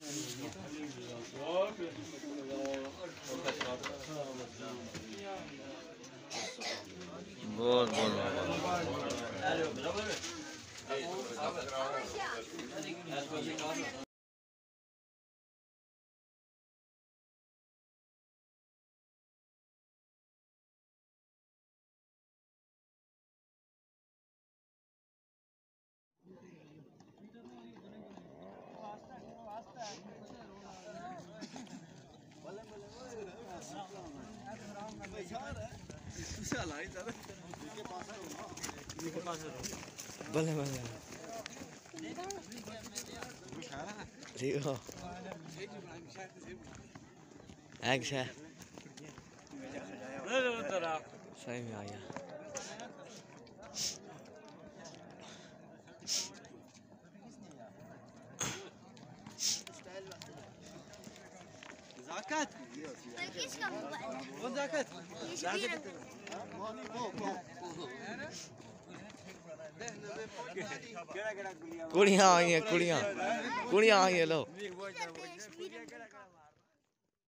بہت بہت بلے بلے ٹھیک ہو ایک سے صحیح میں آیا زاكت زاكت کڑیاں آئی ہیں کڑیاں آئی ہیں لو